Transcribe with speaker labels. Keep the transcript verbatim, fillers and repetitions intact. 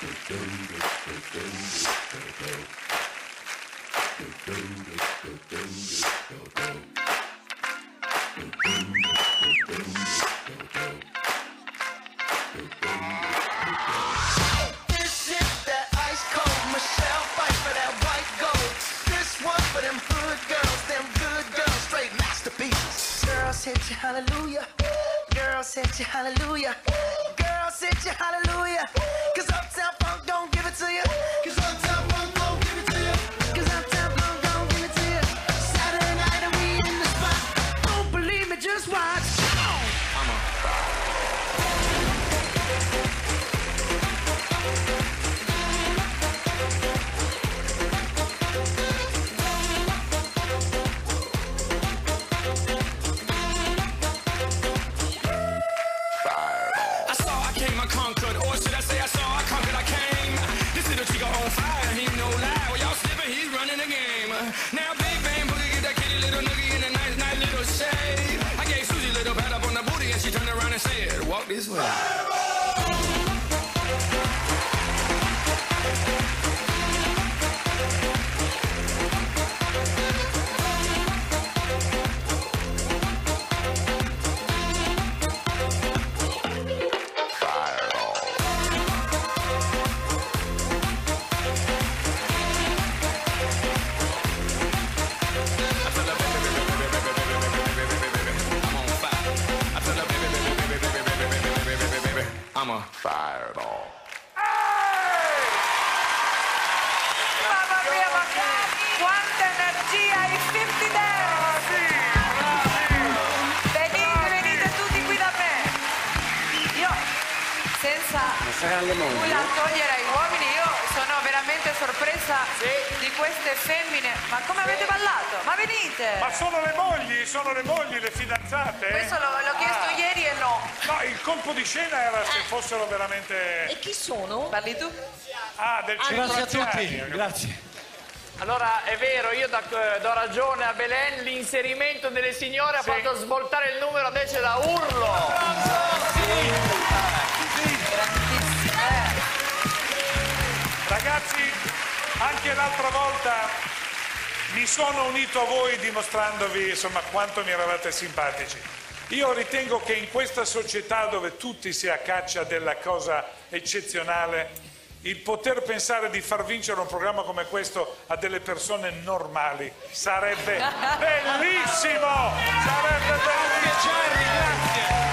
Speaker 1: Hit you hallelujah, girls hit you hallelujah, girls hit you hallelujah, cause Uptown Funk don't give it to you, cause Uptown Funk don't give it to you, cause Uptown Funk don't give it to you. Saturday night and we in the spot, don't believe me, just watch. I'm a
Speaker 2: conquered, or should I say I saw I conquered, I came. This little chico on fire, he no lie. Well, y'all slipping, he's running the game. Now Big Bang Boogie get that kitty little noogie in a nice, nice little shade. I gave Susie a little pat up on the booty and she turned around and said, walk this way. I'm a fireball.
Speaker 3: Mamma mia, ma quanta energia ai cinquanta Dance! Venite, venite tutti qui da me. Io, senza nulla togliere ai uomini, io sono veramente sorpresa sì. di queste femmine. Ma come avete ballato? Ma venite!
Speaker 4: Ma sono le mogli, sono le mogli, le fidanzate?
Speaker 3: Questo l'ho chiesto ah. ieri e no.
Speaker 4: No, il colpo di scena era se fossero veramente...
Speaker 3: E chi sono? Parli tu?
Speaker 4: Ah, del centro
Speaker 5: Grazie a tutti,
Speaker 4: anziani.
Speaker 5: grazie.
Speaker 6: Allora, è vero, io da, do ragione a Belen, l'inserimento delle signore sì. ha fatto svoltare il numero invece da urlo.
Speaker 4: Ragazzi, anche l'altra volta mi sono unito a voi dimostrandovi insomma quanto mi eravate simpatici. Io ritengo che in questa società dove tutti si a caccia della cosa eccezionale, il poter pensare di far vincere un programma come questo a delle persone normali sarebbe bellissimo! Sarebbe bellissimo!
Speaker 5: Grazie.